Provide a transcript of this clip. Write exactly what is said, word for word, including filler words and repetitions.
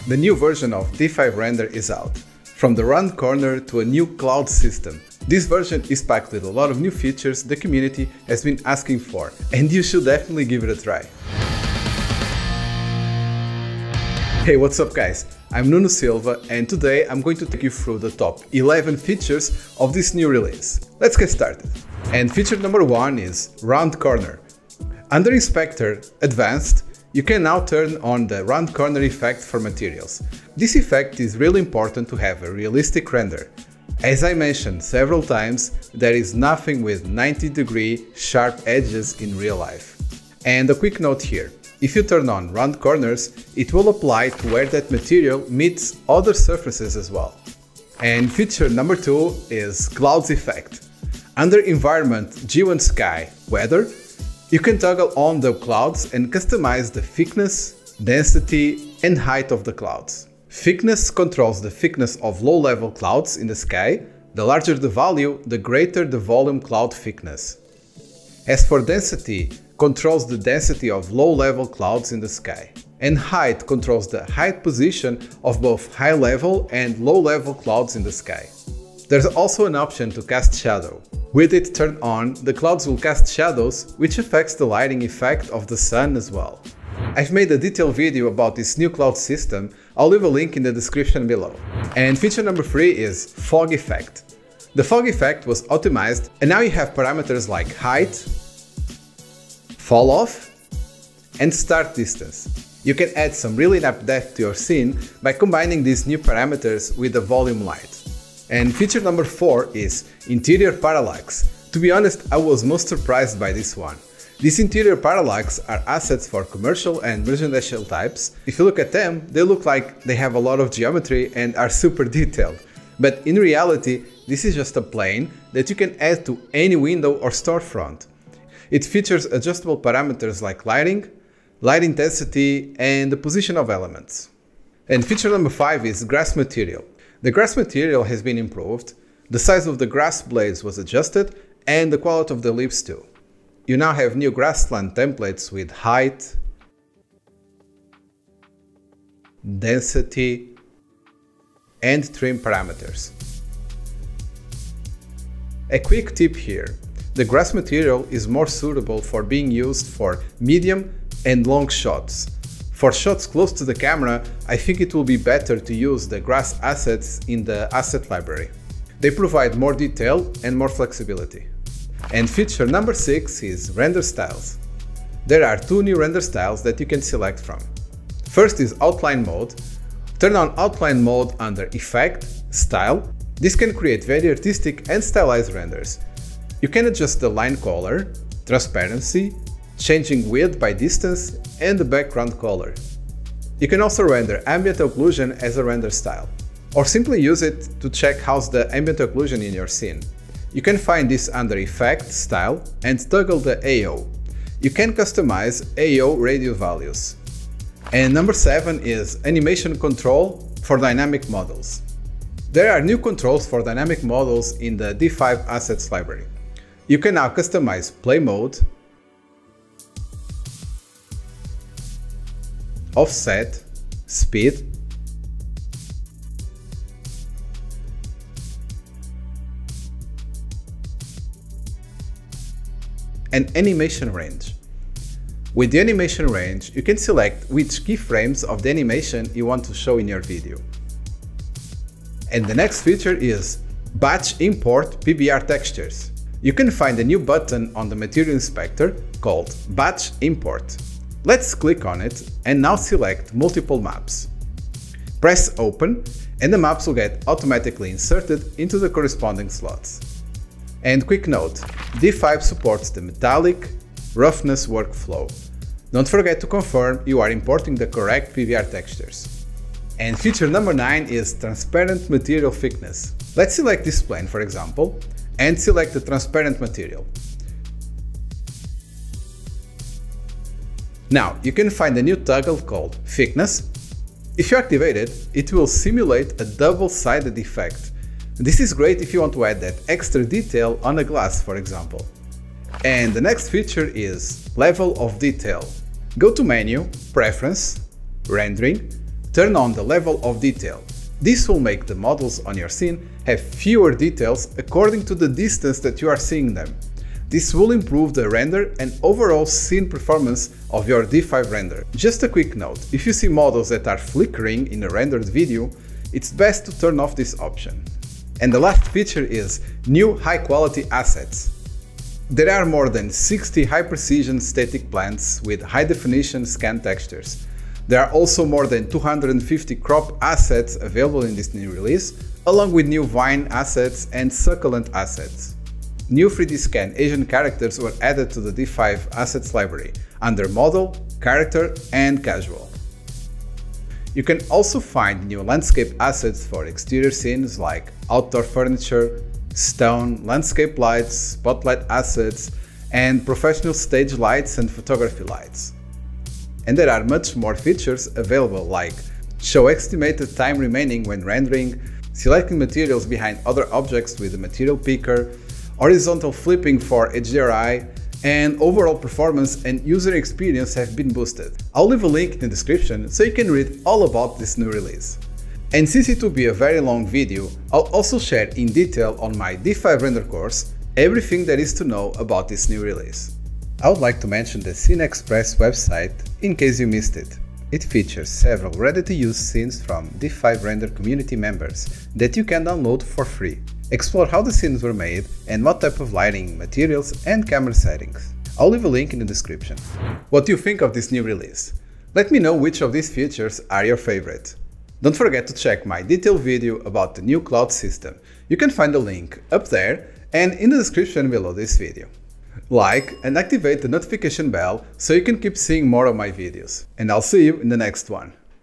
The new version of D five Render is out. From the round corner to a new cloud system. This version is packed with a lot of new features the community has been asking for, and you should definitely give it a try. Hey, what's up guys? I'm Nuno Silva, and today I'm going to take you through the top eleven features of this new release. Let's get started. And feature number one is Round Corner. Under Inspector Advanced, you can now turn on the round corner effect for materials. This effect is really important to have a realistic render. As I mentioned several times, there is nothing with ninety degree sharp edges in real life. And a quick note here, if you turn on round corners, it will apply to where that material meets other surfaces as well. And feature number two is Clouds Effect. Under Environment, Geo and Sky, Weather, you can toggle on the clouds and customize the thickness, density and height of the clouds. Thickness controls the thickness of low-level clouds in the sky. The larger the value, the greater the volume cloud thickness. As for density, controls the density of low-level clouds in the sky. And height controls the height position of both high-level and low-level clouds in the sky. There's also an option to cast shadow. With it turned on, the clouds will cast shadows, which affects the lighting effect of the sun as well. I've made a detailed video about this new cloud system, I'll leave a link in the description below. And feature number three is Fog Effect. The fog effect was optimized, and now you have parameters like height, fall off, and start distance. You can add some really nice depth to your scene by combining these new parameters with the volume light. And feature number four is Interior Parallax. To be honest, I was most surprised by this one. These interior parallax are assets for commercial and residential types. If you look at them, they look like they have a lot of geometry and are super detailed. But in reality, this is just a plane that you can add to any window or storefront. It features adjustable parameters like lighting, light intensity, and the position of elements. And feature number five is Grass Material. The grass material has been improved, the size of the grass blades was adjusted, and the quality of the leaves too. You now have new grassland templates with height, density, and trim parameters. A quick tip here, the grass material is more suitable for being used for medium and long shots. For shots close to the camera, I think it will be better to use the grass assets in the asset library. They provide more detail and more flexibility. And feature number six is Render Styles. There are two new render styles that you can select from. First is Outline Mode. Turn on Outline Mode under Effect, Style. This can create very artistic and stylized renders. You can adjust the line color, transparency, changing width by distance, and the background color. You can also render ambient occlusion as a render style, or simply use it to check how's the ambient occlusion in your scene. You can find this under Effect, Style, and toggle the A O. You can customize A O radius values. And number seven is Animation Control for dynamic models. There are new controls for dynamic models in the D five Assets library. You can now customize Play Mode, Offset, Speed, and Animation Range. With the Animation Range, you can select which keyframes of the animation you want to show in your video. And the next feature is Batch Import P B R Textures. You can find a new button on the Material Inspector called Batch Import. Let's click on it and now select multiple maps. Press Open and the maps will get automatically inserted into the corresponding slots. And quick note, D five supports the metallic roughness workflow. Don't forget to confirm you are importing the correct P B R textures. And feature number nine is Transparent Material Thickness. Let's select this plane, for example, and select the transparent material. Now, you can find a new toggle called Thickness. If you activate it, it will simulate a double-sided effect. This is great if you want to add that extra detail on a glass, for example. And the next feature is Level of Detail. Go to Menu, Preference, Rendering, turn on the level of detail. This will make the models on your scene have fewer details according to the distance that you are seeing them. This will improve the render and overall scene performance of your D five render. Just a quick note, if you see models that are flickering in a rendered video, it's best to turn off this option. And the last feature is new high-quality assets. There are more than sixty high-precision static plants with high-definition scan textures. There are also more than two hundred fifty crop assets available in this new release, along with new vine assets and succulent assets. New three D scan Asian characters were added to the D five assets library under Model, Character and Casual. You can also find new landscape assets for exterior scenes like outdoor furniture, stone, landscape lights, spotlight assets, and professional stage lights and photography lights. And there are much more features available like show estimated time remaining when rendering, selecting materials behind other objects with the material picker, horizontal flipping for H D R I, and overall performance and user experience have been boosted. I'll leave a link in the description so you can read all about this new release. And since it will be a very long video, I'll also share in detail on my D five render course everything there is to know about this new release. I would like to mention the Scene Express website in case you missed it. It features several ready-to-use scenes from D five Render community members that you can download for free. Explore how the scenes were made and what type of lighting, materials and camera settings. I'll leave a link in the description. What do you think of this new release? Let me know which of these features are your favorite. Don't forget to check my detailed video about the new cloud system. You can find the link up there and in the description below this video. Like and activate the notification bell so you can keep seeing more of my videos. And I'll see you in the next one.